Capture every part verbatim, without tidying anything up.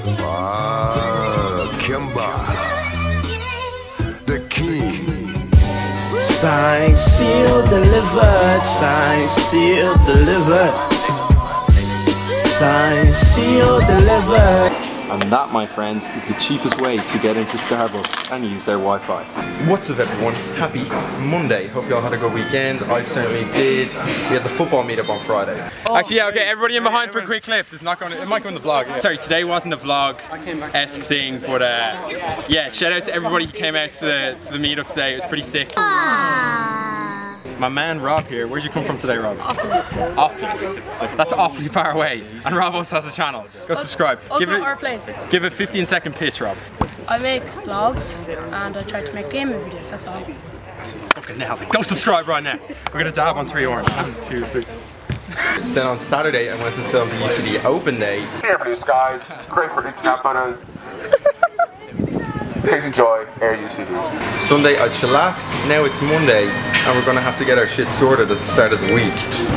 Ah, Kimba, the king. Signed, sealed, delivered. Signed, sealed, delivered. Signed, sealed, delivered. And that, my friends, is the cheapest way to get into Starbucks and use their Wi-Fi. What's up, everyone? Happy Monday. Hope you all had a good weekend. I certainly did. We had the football meetup on Friday. Oh, Actually, yeah, okay, everybody in behind for a quick clip. It's not going to, it might go in the vlog. Yeah. Sorry, today wasn't a vlog-esque thing, but uh, yeah, shout out to everybody who came out to the, to the meetup today. It was pretty sick. My man Rob here, where'd you come from today, Rob? Offaly. Offaly. That's awfully far away. And Rob also has a channel. Go subscribe. Give it, our place. give a fifteen second pitch, Rob. I make vlogs and I try to make gaming videos, that's all. Fucking nailed it. Go subscribe right now. We're gonna dab on three orange. One, two, three. Then on Saturday, I went to film the U C D Open Day. Here blue skies, great for Instagram photos. Please enjoy Air U C D. Sunday I chillaxed, now it's Monday and we're gonna have to get our shit sorted at the start of the week.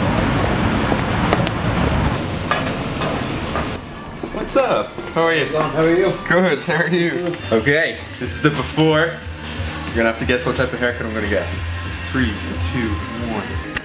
What's up? How are you? How are you? Good, how are you? Okay, this is the before. You're gonna have to guess what type of haircut I'm gonna get. Three, two, one.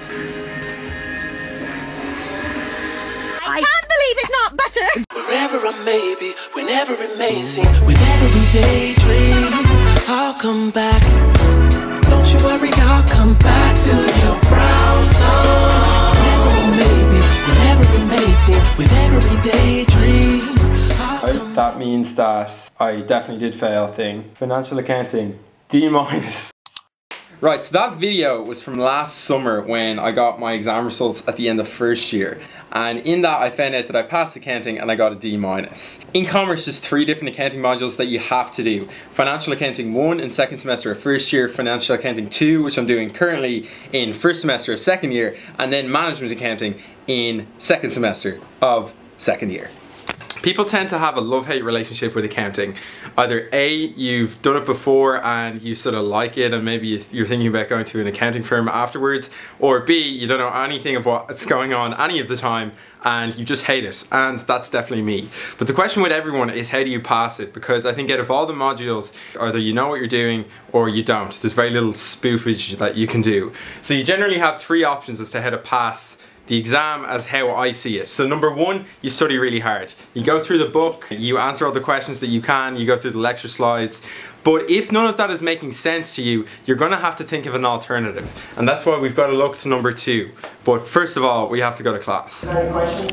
I can't believe it's not butter! Wherever I may be, whenever it may seem, with every daydream, I'll come back. Don't you worry, I'll come back to your brown sun. Wherever I may be, whenever it may seem, with every daydream, I'll come That means that I definitely did fail thing. Financial accounting, D minus. Right, so that video was from last summer when I got my exam results at the end of first year. And in that I found out that I passed accounting and I got a D minus. In commerce there's three different accounting modules that you have to do. Financial accounting one in second semester of first year, financial accounting two, which I'm doing currently in first semester of second year, and then management accounting in second semester of second year. People tend to have a love-hate relationship with accounting. Either A, you've done it before and you sort of like it and maybe you're thinking about going to an accounting firm afterwards, or B, you don't know anything of what's going on any of the time and you just hate it, and that's definitely me. But the question with everyone is, how do you pass it? Because I think out of all the modules, either you know what you're doing or you don't. There's very little spoofage that you can do. So you generally have three options as to how to pass the exam as how I see it. So number one, you study really hard. You go through the book, you answer all the questions that you can, you go through the lecture slides. But if none of that is making sense to you, you're gonna have to think of an alternative. And that's why we've got to look to number two. But first of all, we have to go to class. Any questions?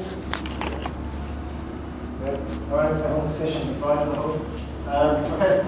No? Alright, that was sufficient. Right, I hope. Um, okay.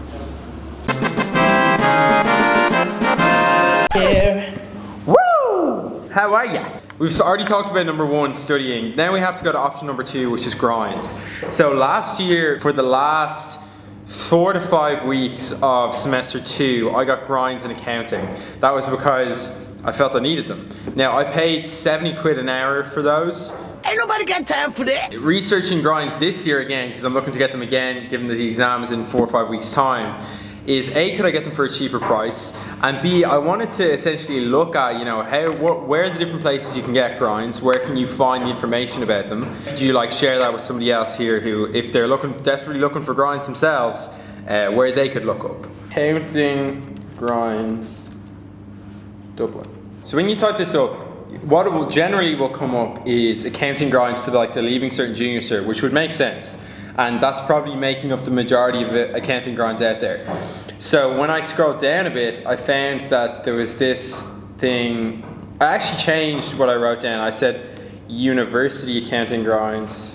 Here. Woo! How are ya? We've already talked about number one, studying. Now we have to go to option number two, which is grinds. So last year, for the last four to five weeks of semester two, I got grinds in accounting. That was because I felt I needed them. Now I paid seventy quid an hour for those. Ain't nobody got time for that. Researching grinds this year again, because I'm looking to get them again, given that the exam is in four or five weeks time, is A, could I get them for a cheaper price, and B, I wanted to essentially look at, you know, how, what, where are the different places you can get grinds, where can you find the information about them. Do you like share that with somebody else here who, if they're looking, desperately looking for grinds themselves, uh, where they could look up. Accounting grinds Dublin. So when you type this up, what it will generally will come up is accounting grinds for the, like the Leaving Cert and Junior Cert, which would make sense. And that's probably making up the majority of accounting grinds out there. So when I scrolled down a bit, I found that there was this thing. I actually changed what I wrote down. I said university accounting grinds.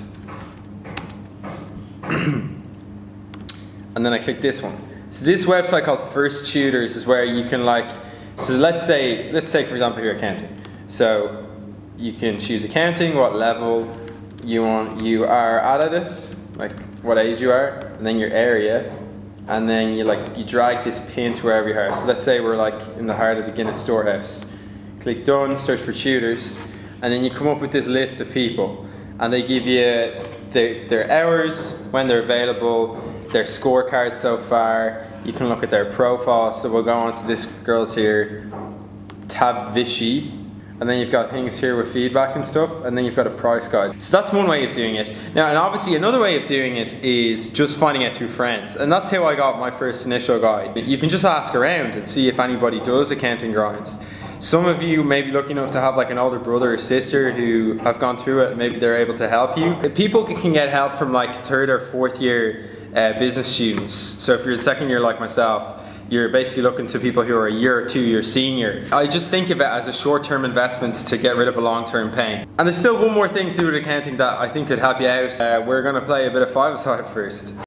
And then I clicked this one. So this website called First Tutors is where you can like, so let's say, let's take for example here accounting. So you can choose accounting, what level you want, you are at it, like what age you are, and then your area, and then you like you drag this pin to wherever you are. So let's say we're like in the heart of the Guinness Storehouse. Click done, search for tutors, and then you come up with this list of people, and they give you their, their hours, when they're available, their scorecard so far. You can look at their profile. So we'll go on to this girl's here, Tab Vichy, and then you've got things here with feedback and stuff, and then you've got a price guide. So that's one way of doing it. Now, and obviously another way of doing it is just finding out through friends, and that's how I got my first initial guide. You can just ask around and see if anybody does accounting grinds. Some of you may be lucky enough to have like an older brother or sister who have gone through it, and maybe they're able to help you. People can get help from like third or fourth year uh, business students. So if you're in second year like myself, you're basically looking to people who are a year or two year senior. I just think of it as a short-term investment to get rid of a long-term pain. And there's still one more thing to do with accounting that I think could help you out. Uh, we're gonna play a bit of five-a-side first.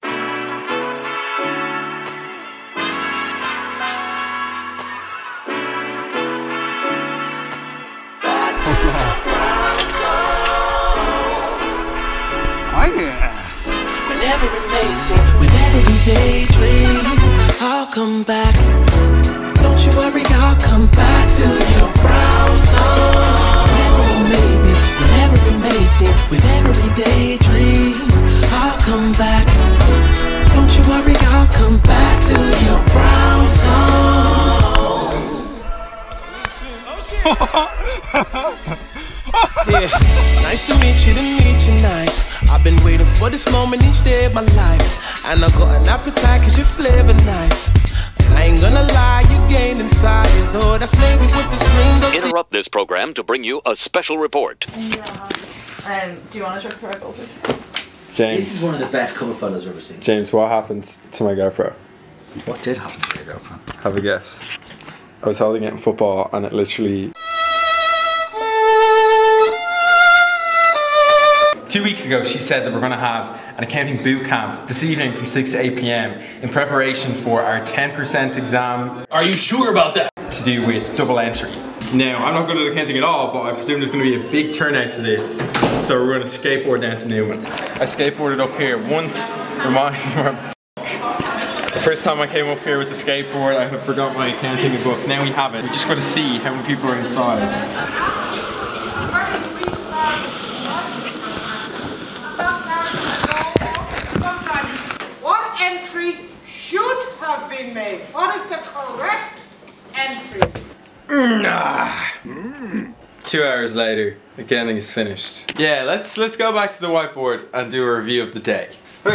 Whenever amazing, with every daydream, I'll come back. Don't you worry, I'll come back to your brownstone. Whenever maybe, whenever amazing, with every daydream, I'll come back. Don't you worry, I'll come back to your brownstone. Yeah, nice to meet you, to meet you, nice. I've been waiting for this moment each day of my life, and I got an appetite cause your flavor nice. I ain't gonna lie, you gained in size. Oh, that's maybe what the screen does. Interrupt this program to bring you a special report. Um, do you want to check the Red Bull, please? James. This is one of the best cover photos I've ever seen. James, what happened to my GoPro? What did happen to your GoPro? Have a guess. I was holding it in football and it literally... Two weeks ago, she said that we're going to have an accounting boot camp this evening from six to eight p m in preparation for our ten percent exam. Are you sure about that? To do with double entry. Now, I'm not good at accounting at all, but I presume there's going to be a big turnout to this. So we're going to skateboard down to Newman. I skateboarded up here once, reminds me of the first time I came up here with the skateboard, I had forgot my accounting book. Now we have it. We just got to see how many people are inside. Made. What is the correct entry? Nah. Mm. Two hours later, accounting is finished. Yeah, let's let's go back to the whiteboard and do a review of the day.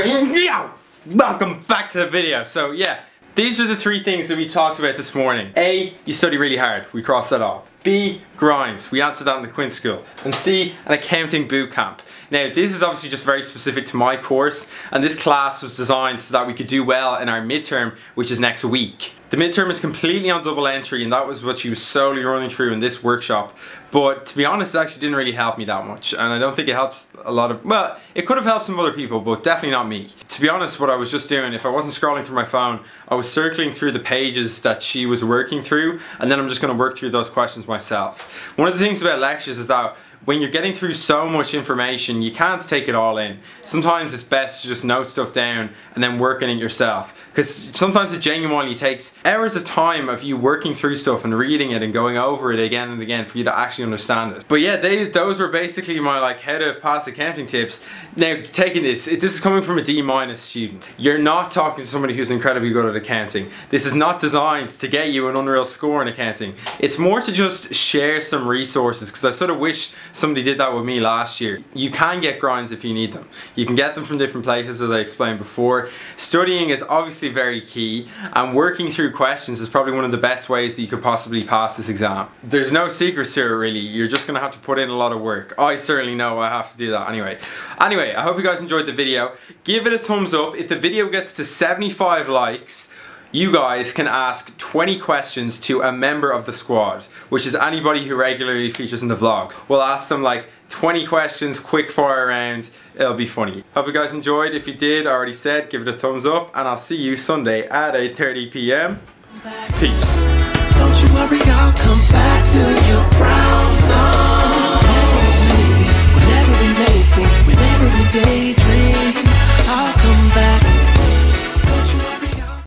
Welcome back to the video. So yeah, these are the three things that we talked about this morning. A, you study really hard. We crossed that off. B, grinds. We answered that in the Quint School. And C, an accounting boot camp. Now, this is obviously just very specific to my course, and this class was designed so that we could do well in our midterm, which is next week. The midterm is completely on double entry, and that was what she was solely running through in this workshop. But to be honest, it actually didn't really help me that much, and I don't think it helped a lot of, well, it could have helped some other people, but definitely not me. To be honest, what I was just doing, if I wasn't scrolling through my phone, I was circling through the pages that she was working through, and then I'm just going to work through those questions myself. One of the things about lectures is that when you're getting through so much information, you can't take it all in. Sometimes it's best to just note stuff down and then work on it yourself. Because sometimes it genuinely takes hours of time of you working through stuff and reading it and going over it again and again for you to actually understand it. But yeah, they, those were basically my like how to pass accounting tips. Now, taking this, this is coming from a D minus student. You're not talking to somebody who's incredibly good at accounting. This is not designed to get you an unreal score in accounting. It's more to just share some resources, because I sort of wish somebody did that with me last year. You can get grinds if you need them. You can get them from different places, as I explained before. Studying is obviously very key, and working through questions is probably one of the best ways that you could possibly pass this exam. There's no secrets to it really. You're just gonna have to put in a lot of work. I certainly know I have to do that anyway. Anyway, I hope you guys enjoyed the video. Give it a thumbs up. If the video gets to seventy-five likes, you guys can ask twenty questions to a member of the squad, which is anybody who regularly features in the vlogs. We'll ask them like twenty questions, quick fire round. It'll be funny. Hope you guys enjoyed. If you did, I already said, give it a thumbs up, and I'll see you Sunday at eight thirty p m Peace. Don't you worry, I'll come back to your brownstone.